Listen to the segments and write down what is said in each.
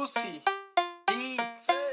Lucy Beats.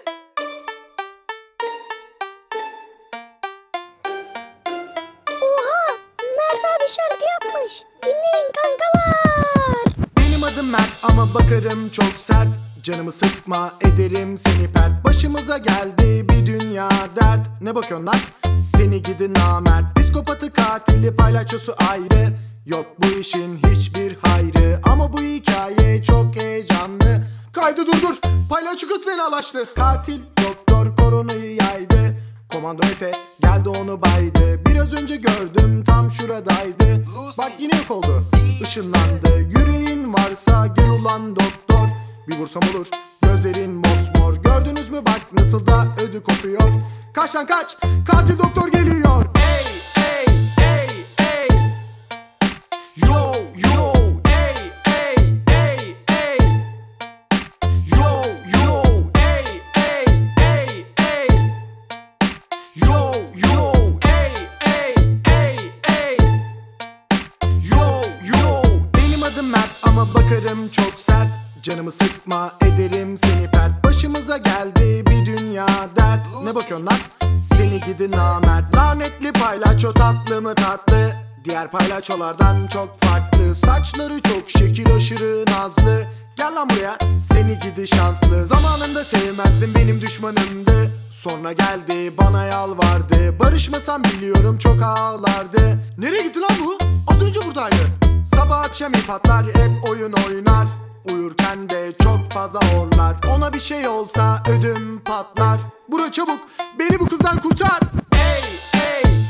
Oha! Mert abi şarkı yapmış. Dinleyin kankalar. Benim adım Mert ama bakarım çok sert. Canımı sıkma ederim seni pert. Başımıza geldi bir dünya dert. Ne bakıyorsun lan? Seni gidi namert. Psikopatı katili palyaçosu ayrı. Yok bu işin hiçbir hayrı. Ama bu hikaye çok heyecanlı. Kaydı durdur. Palyaço kız fenalaştı. Katil doktor koronayı yaydı. Komando ete geldi onu baydı. Biraz önce gördüm tam şuradaydı. Bak yine yok oldu. Işınlandı. Yüreğin varsa gel ulan doktor. Bir vursam olur gözlerin mosmor. Gördünüz mü bak nasıl da ödü kopuyor. Kaç lan kaç, katil doktor geliyor. Ey ey ey ey. Yo yo ey ey ey ey. Yo yo ey ey ey ey. Yo yo ey ey ey ey. Yo yo. Benim adım Mert ama bakarım çok sert. Canımı sıkma ederim seni pert. Başımıza geldi bir dünya dert. Ne bakıyorsun lan? Seni gidi namert. Lanetli palyaço tatlı mı tatlı. Diğer palyaçolardan çok farklı. Saçları çok şekil aşırı nazlı. Gel lan buraya seni gidi şanslı. Zamanında sevmezdin benim düşmanımdı. Sonra geldi bana yalvardı. Barışmasam biliyorum çok ağlardı. Nereye gitti lan bu? Az önce buradaydı. Sabah akşam ip atlar hep oyun oynar. Uyurken de çok fazla horlar. Ona bir şey olsa ödüm patlar. Bura çabuk beni bu kızdan kurtar. Ey ey